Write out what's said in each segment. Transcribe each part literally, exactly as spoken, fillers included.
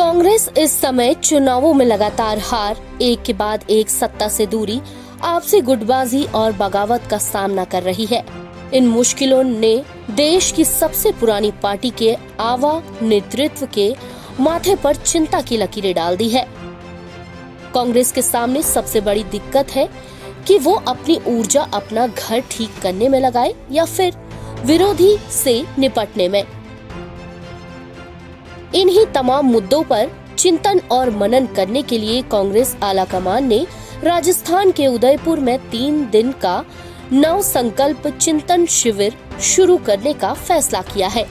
कांग्रेस इस समय चुनावों में लगातार हार, एक के बाद एक सत्ता से दूरी, आपसी गुटबाजी और बगावत का सामना कर रही है। इन मुश्किलों ने देश की सबसे पुरानी पार्टी के आवा नेतृत्व के माथे पर चिंता की लकीरें डाल दी है। कांग्रेस के सामने सबसे बड़ी दिक्कत है कि वो अपनी ऊर्जा अपना घर ठीक करने में लगाए या फिर विरोधी से निपटने में। इन्हीं तमाम मुद्दों पर चिंतन और मनन करने के लिए कांग्रेस आलाकमान ने राजस्थान के उदयपुर में तीन दिन का नव संकल्प चिंतन शिविर शुरू करने का फैसला किया है,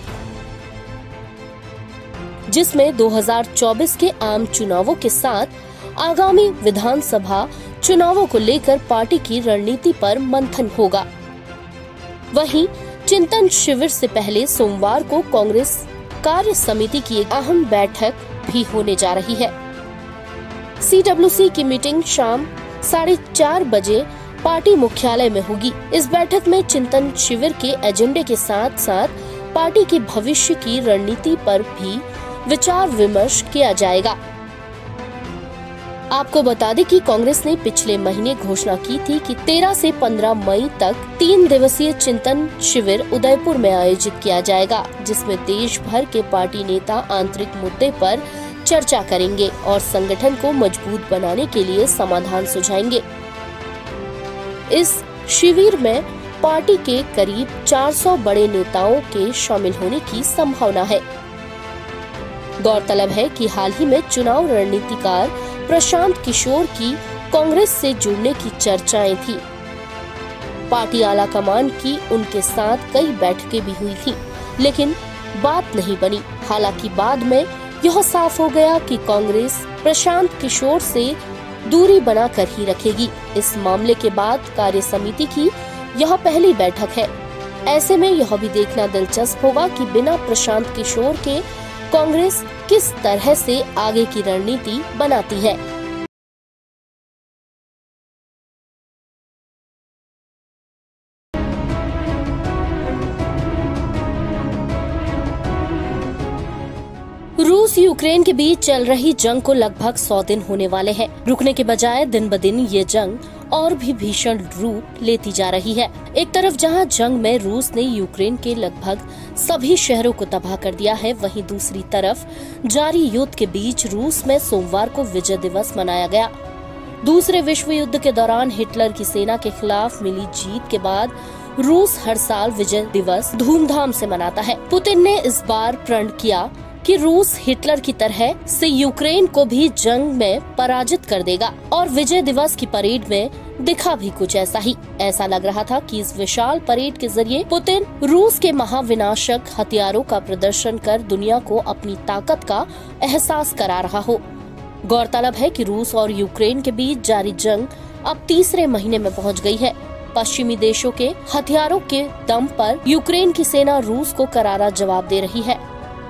जिसमें दो हज़ार चौबीस के आम चुनावों के साथ आगामी विधानसभा चुनावों को लेकर पार्टी की रणनीति पर मंथन होगा। वहीं चिंतन शिविर से पहले सोमवार को कांग्रेस कार्य समिति की एक अहम बैठक भी होने जा रही है। सी डब्ल्यू सी की मीटिंग शाम साढ़े चार बजे पार्टी मुख्यालय में होगी। इस बैठक में चिंतन शिविर के एजेंडे के साथ साथ पार्टी के भविष्य की रणनीति पर भी विचार विमर्श किया जाएगा। आपको बता दें कि कांग्रेस ने पिछले महीने घोषणा की थी कि तेरह से पंद्रह मई तक तीन दिवसीय चिंतन शिविर उदयपुर में आयोजित किया जाएगा, जिसमें देश भर के पार्टी नेता आंतरिक मुद्दे पर चर्चा करेंगे और संगठन को मजबूत बनाने के लिए समाधान सुझाएंगे। इस शिविर में पार्टी के करीब चार सौ बड़े नेताओं के शामिल होने की संभावना है। गौरतलब है कि हाल ही में चुनाव रणनीतिकार प्रशांत किशोर की कांग्रेस से जुड़ने की चर्चाएं थी। पार्टी आलाकमान की उनके साथ कई बैठकें भी हुई थी, लेकिन बात नहीं बनी। हालांकि बाद में यह साफ हो गया कि कांग्रेस प्रशांत किशोर से दूरी बनाकर ही रखेगी। इस मामले के बाद कार्य समिति की यह पहली बैठक है। ऐसे में यह भी देखना दिलचस्प होगा कि बिना प्रशांत किशोर के कांग्रेस किस तरह से आगे की रणनीति बनाती है। रूस यूक्रेन के बीच चल रही जंग को लगभग सौ दिन होने वाले हैं। रुकने के बजाय दिन ब दिन ये जंग और भी भीषण रूप लेती जा रही है। एक तरफ जहां जंग में रूस ने यूक्रेन के लगभग सभी शहरों को तबाह कर दिया है, वहीं दूसरी तरफ जारी युद्ध के बीच रूस में सोमवार को विजय दिवस मनाया गया। दूसरे विश्व युद्ध के दौरान हिटलर की सेना के खिलाफ मिली जीत के बाद रूस हर साल विजय दिवस धूमधाम से मनाता है। पुतिन ने इस बार प्रण किया कि रूस हिटलर की तरह से यूक्रेन को भी जंग में पराजित कर देगा और विजय दिवस की परेड में दिखा भी कुछ ऐसा ही। ऐसा लग रहा था कि इस विशाल परेड के जरिए पुतिन रूस के महाविनाशक हथियारों का प्रदर्शन कर दुनिया को अपनी ताकत का एहसास करा रहा हो। गौरतलब है कि रूस और यूक्रेन के बीच जारी जंग अब तीसरे महीने में पहुंच गई है। पश्चिमी देशों के हथियारों के दम पर यूक्रेन की सेना रूस को करारा जवाब दे रही है।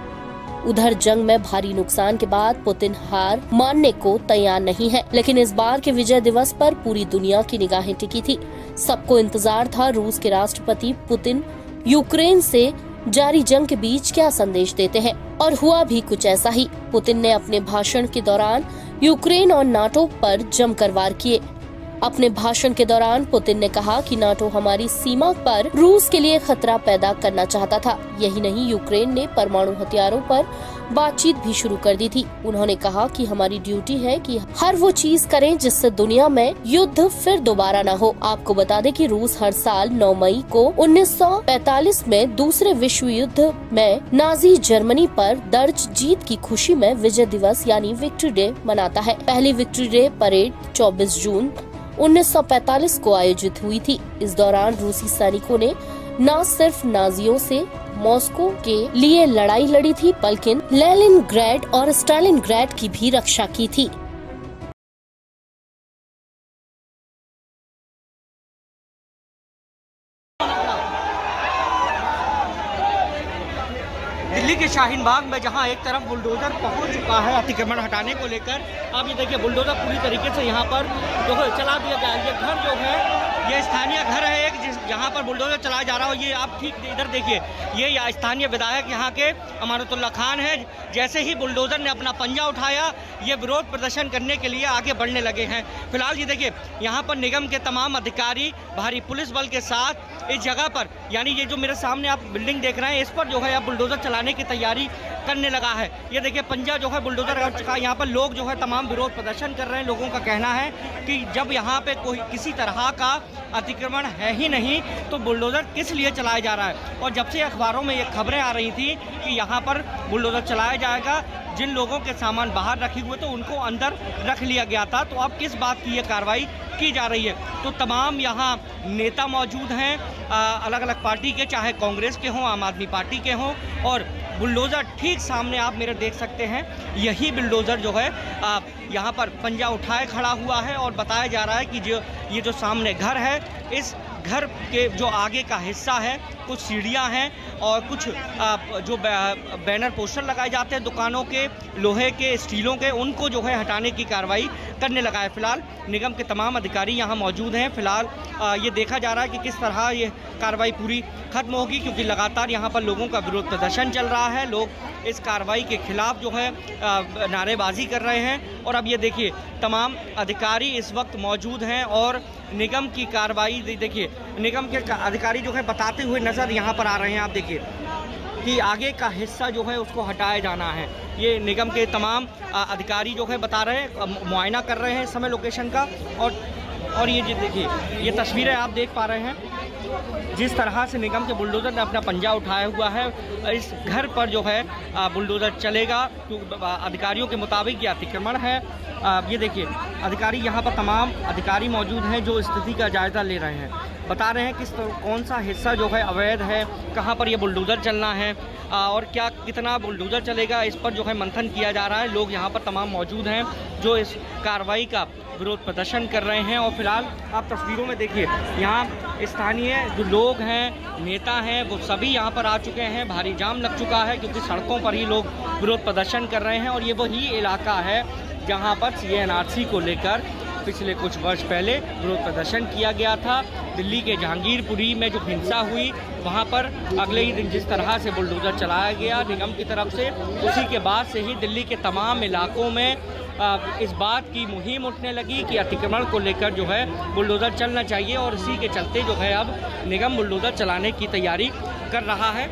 उधर जंग में भारी नुकसान के बाद पुतिन हार मानने को तैयार नहीं है, लेकिन इस बार के विजय दिवस पर पूरी दुनिया की निगाहें टिकी थी। सबको इंतजार था रूस के राष्ट्रपति पुतिन यूक्रेन से जारी जंग के बीच क्या संदेश देते हैं, और हुआ भी कुछ ऐसा ही। पुतिन ने अपने भाषण के दौरान यूक्रेन और नाटो पर जमकर वार किए। अपने भाषण के दौरान पुतिन ने कहा कि नाटो हमारी सीमा पर रूस के लिए खतरा पैदा करना चाहता था। यही नहीं, यूक्रेन ने परमाणु हथियारों पर बातचीत भी शुरू कर दी थी। उन्होंने कहा कि हमारी ड्यूटी है कि हर वो चीज करें जिससे दुनिया में युद्ध फिर दोबारा न हो। आपको बता दें कि रूस हर साल नौ मई को उन्नीस सौ पैंतालीस में दूसरे विश्व युद्ध में नाजी जर्मनी पर दर्ज जीत की खुशी में विजय दिवस यानी विक्ट्री डे मनाता है। पहली विक्ट्री डे परेड चौबीस जून उन्नीस सौ पैंतालीस को आयोजित हुई थी। इस दौरान रूसी सैनिकों ने न सिर्फ नाजियों से मॉस्को के लिए लड़ाई लड़ी थी, बल्कि लेनिनग्राड और स्टालिनग्राड की भी रक्षा की थी। दिल्ली के शाहीन बाग में जहां एक तरफ बुलडोजर पहुंच चुका है अतिक्रमण हटाने को लेकर, अब ये देखिए बुलडोजर पूरी तरीके से यहां पर जो है चला दिया गया। ये घर जो है ये स्थानीय घर है एक जिस जहाँ पर बुलडोजर चलाया जा रहा हो। ये आप ठीक इधर देखिए, ये स्थानीय विधायक यहाँ के अमानतुल्लाह खान है। जैसे ही बुलडोजर ने अपना पंजा उठाया, ये विरोध प्रदर्शन करने के लिए आगे बढ़ने लगे हैं। फिलहाल ये देखिए, यहाँ पर निगम के तमाम अधिकारी भारी पुलिस बल के साथ इस जगह पर, यानी ये जो मेरे सामने आप बिल्डिंग देख रहे हैं, इस पर जो है अब बुलडोजर चलाने की तैयारी करने लगा है। ये देखिए, पंजा जो है बुलडोजर कर चुका है। यहाँ पर लोग जो है तमाम विरोध प्रदर्शन कर रहे हैं। लोगों का कहना है कि जब यहाँ पे कोई किसी तरह का अतिक्रमण है ही नहीं तो बुलडोजर किस लिए चलाया जा रहा है। और जब से अखबारों में ये खबरें आ रही थी कि यहाँ पर बुलडोजर चलाया जाएगा, जिन लोगों के सामान बाहर रखे हुए तो उनको अंदर रख लिया गया था। तो अब किस बात की ये कार्रवाई की जा रही है। तो तमाम यहाँ नेता मौजूद हैं, अलग अलग पार्टी के, चाहे कांग्रेस के हों, आम आदमी पार्टी के हों। और बुलडोज़र ठीक सामने आप मेरे देख सकते हैं। यही बुलडोज़र जो है यहाँ पर पंजा उठाए खड़ा हुआ है और बताया जा रहा है कि जो ये जो सामने घर है, इस घर के जो आगे का हिस्सा है, कुछ सीढ़ियां हैं और कुछ जो बैनर पोस्टर लगाए जाते हैं दुकानों के, लोहे के, स्टीलों के, उनको जो है हटाने की कार्रवाई करने लगा है। फिलहाल निगम के तमाम अधिकारी यहां मौजूद हैं। फिलहाल ये देखा जा रहा है कि किस तरह ये कार्रवाई पूरी खत्म होगी, क्योंकि लगातार यहां पर लोगों का विरोध प्रदर्शन चल रहा है। लोग इस कार्रवाई के खिलाफ जो है नारेबाजी कर रहे हैं। और अब ये देखिए, तमाम अधिकारी इस वक्त मौजूद हैं और निगम की कार्रवाई देखिए, निगम के अधिकारी जो है बताते हुए नज़र यहाँ पर आ रहे हैं। आप देखिए कि आगे का हिस्सा जो है उसको हटाया जाना है। ये निगम के तमाम अधिकारी जो है बता रहे हैं, मुआयना कर रहे हैं इस समय लोकेशन का। और और ये देखिए, ये तस्वीरें आप देख पा रहे हैं जिस तरह से निगम के बुलडोज़र ने अपना पंजा उठाया हुआ है। इस घर पर जो है बुलडोज़र चलेगा, तो अधिकारियों के मुताबिक ये अतिक्रमण है। ये देखिए, अधिकारी यहाँ पर तमाम अधिकारी मौजूद हैं जो स्थिति का जायज़ा ले रहे हैं, बता रहे हैं किस कौन सा हिस्सा जो है अवैध है, कहाँ पर ये बुलडोज़र चलना है और क्या कितना बुलडोज़र चलेगा, इस पर जो है मंथन किया जा रहा है। लोग यहाँ पर तमाम मौजूद हैं जो इस कार्रवाई का विरोध प्रदर्शन कर रहे हैं। और फिलहाल आप तस्वीरों में देखिए, यहाँ स्थानीय जो लोग हैं, नेता हैं, वो सभी यहाँ पर आ चुके हैं। भारी जाम लग चुका है क्योंकि सड़कों पर ही लोग विरोध प्रदर्शन कर रहे हैं। और ये वही इलाका है जहाँ पर सी एन आर सी को लेकर पिछले कुछ वर्ष पहले विरोध प्रदर्शन किया गया था। दिल्ली के जहांगीरपुरी में जो हिंसा हुई, वहाँ पर अगले ही दिन जिस तरह से बुलडोज़र चलाया गया निगम की तरफ से, उसी के बाद से ही दिल्ली के तमाम इलाकों में इस बात की मुहिम उठने लगी कि अतिक्रमण को लेकर जो है बुलडोज़र चलना चाहिए। और इसी के चलते जो है अब निगम बुलडोज़र चलाने की तैयारी कर रहा है।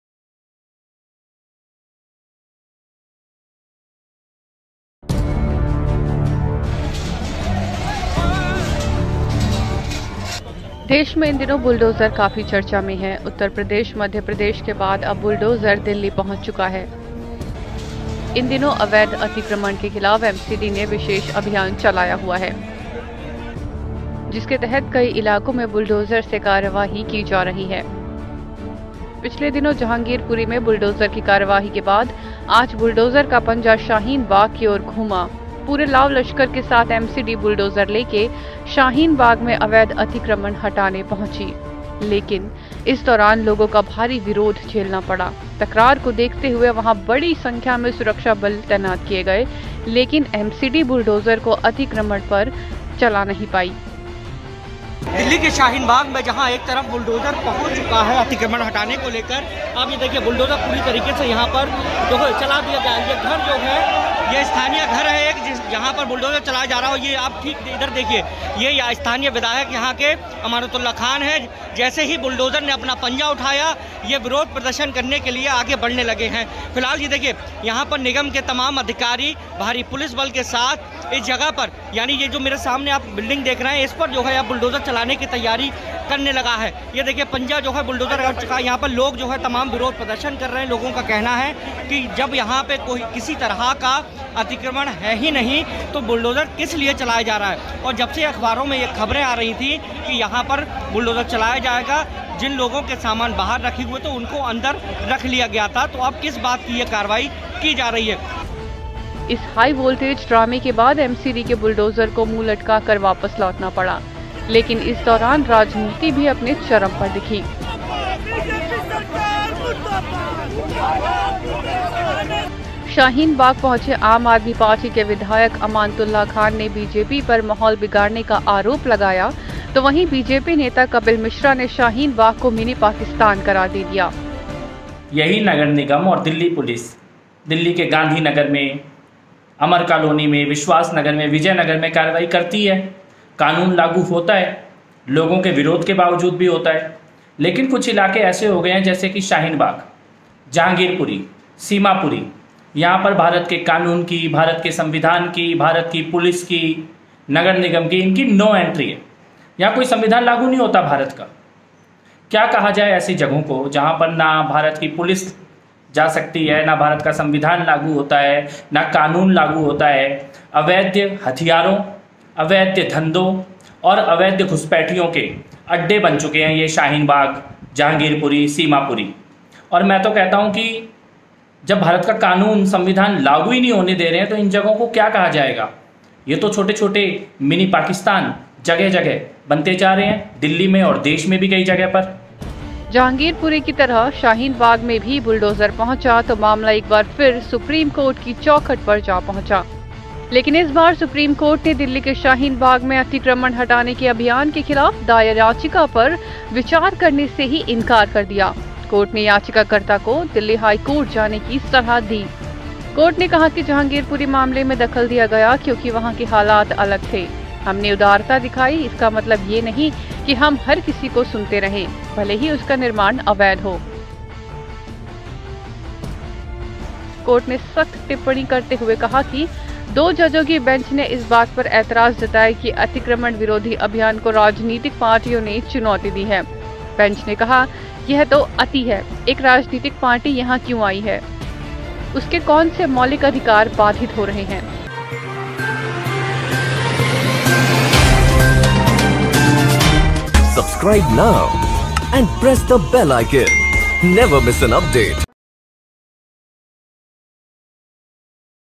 देश में इन दिनों बुलडोजर काफी चर्चा में है। उत्तर प्रदेश, मध्य प्रदेश के बाद अब बुलडोजर दिल्ली पहुंच चुका है। इन दिनों अवैध अतिक्रमण के खिलाफ एम सी डी ने विशेष अभियान चलाया हुआ है, जिसके तहत कई इलाकों में बुलडोजर से कार्यवाही की जा रही है। पिछले दिनों जहांगीरपुरी में बुलडोजर की कार्यवाही के बाद आज बुलडोजर का पंजा शाहीन बाग की ओर घूमा। पूरे लाव लश्कर के साथ एम सी डी बुलडोजर लेके शाहीन बाग में अवैध अतिक्रमण हटाने पहुंची, लेकिन इस दौरान लोगों का भारी विरोध झेलना पड़ा। तकरार को देखते हुए वहां बड़ी संख्या में सुरक्षा बल तैनात किए गए, लेकिन एम सी डी बुलडोजर को अतिक्रमण पर चला नहीं पाई। दिल्ली के शाहीन बाग में जहां एक तरफ बुलडोजर पहुंच चुका है अतिक्रमण हटाने को लेकर, आप ये देखिए बुलडोजर पूरी तरीके से यहां पर जो है चला दिया गया। ये घर जो है, ये स्थानीय घर है एक जिस जहां पर बुलडोजर चलाया जा रहा हो। ये आप ठीक इधर देखिए, ये स्थानीय विधायक यहाँ के अमानतुल्लाह खान है। जैसे ही बुलडोजर ने अपना पंजा उठाया, ये विरोध प्रदर्शन करने के लिए आगे बढ़ने लगे हैं। फिलहाल ये देखिए, यहाँ पर निगम के तमाम अधिकारी भारी पुलिस बल के साथ इस जगह पर, यानी ये जो मेरे सामने आप बिल्डिंग देख रहे हैं, इस पर जो है अब बुलडोजर चलाने की तैयारी करने लगा है। ये देखिए, पंजा जो है बुलडोजर कर चुका है। यहाँ पर लोग जो है तमाम विरोध प्रदर्शन कर रहे हैं। लोगों का कहना है कि जब यहाँ पे कोई किसी तरह का अतिक्रमण है ही नहीं तो बुलडोजर किस लिए चलाया जा रहा है। और जब से अखबारों में ये खबरें आ रही थी कि यहाँ पर बुलडोजर चलाया जाएगा, जिन लोगों के सामान बाहर रखे हुए तो उनको अंदर रख लिया गया था। तो अब किस बात की ये कार्रवाई की जा रही है। इस हाई वोल्टेज ड्रामे के बाद एम सी डी के बुलडोजर को मुंह लटका कर वापस लौटना पड़ा, लेकिन इस दौरान राजनीति भी अपने चरम पर दिखी। शाहीन बाग पहुंचे आम आदमी पार्टी के विधायक अमानतुल्लाह खान ने बी जे पी पर माहौल बिगाड़ने का आरोप लगाया। तो वहीं बीजेपी नेता कपिल मिश्रा ने शाहीन बाग को मिनी पाकिस्तान करार दे दिया। यही नगर निगम और दिल्ली पुलिस दिल्ली के गांधी नगर में, अमर कॉलोनी में, विश्वास नगर में, विजयनगर में कार्रवाई करती है। कानून लागू होता है, लोगों के विरोध के बावजूद भी होता है। लेकिन कुछ इलाके ऐसे हो गए हैं जैसे कि शाहीन बाग, जहांगीरपुरी, सीमापुरी, यहाँ पर भारत के कानून की, भारत के संविधान की, भारत की पुलिस की, नगर निगम की, इनकी नो एंट्री है। यहाँ कोई संविधान लागू नहीं होता भारत का। क्या कहा जाए ऐसी जगहों को जहाँ पर ना भारत की पुलिस जा सकती है, ना भारत का संविधान लागू होता है, ना कानून लागू होता है। अवैध हथियारों, अवैध धंधों और अवैध घुसपैठियों के अड्डे बन चुके हैं ये शाहीन बाग, जहांगीरपुरी, सीमापुरी। और मैं तो कहता हूँ कि जब भारत का कानून, संविधान लागू ही नहीं होने दे रहे हैं तो इन जगहों को क्या कहा जाएगा। ये तो छोटे छोटे मिनी पाकिस्तान जगह जगह बनते जा रहे हैं, दिल्ली में और देश में भी कई जगह पर। जहांगीरपुरी की तरह शाहीन बाग में भी बुलडोजर पहुंचा तो मामला एक बार फिर सुप्रीम कोर्ट की चौखट पर जा पहुंचा। लेकिन इस बार सुप्रीम कोर्ट ने दिल्ली के शाहीन बाग में अतिक्रमण हटाने के अभियान के खिलाफ दायर याचिका पर विचार करने से ही इनकार कर दिया। कोर्ट ने याचिकाकर्ता को दिल्ली हाई कोर्ट जाने की सलाह दी। कोर्ट ने कहा कि जहांगीरपुरी मामले में दखल दिया गया क्योंकि वहां के हालात अलग थे। हमने उदारता दिखाई, इसका मतलब ये नहीं कि हम हर किसी को सुनते रहें, भले ही उसका निर्माण अवैध हो। कोर्ट ने सख्त टिप्पणी करते हुए कहा कि दो जजों की बेंच ने इस बात पर एतराज जताया कि अतिक्रमण विरोधी अभियान को राजनीतिक पार्टियों ने चुनौती दी है। बेंच ने कहा, यह तो अति है, एक राजनीतिक पार्टी यहाँ क्यों आई है, उसके कौन से मौलिक अधिकार बाधित हो रहे हैं। Subscribe now and press the bell icon. Never miss an update.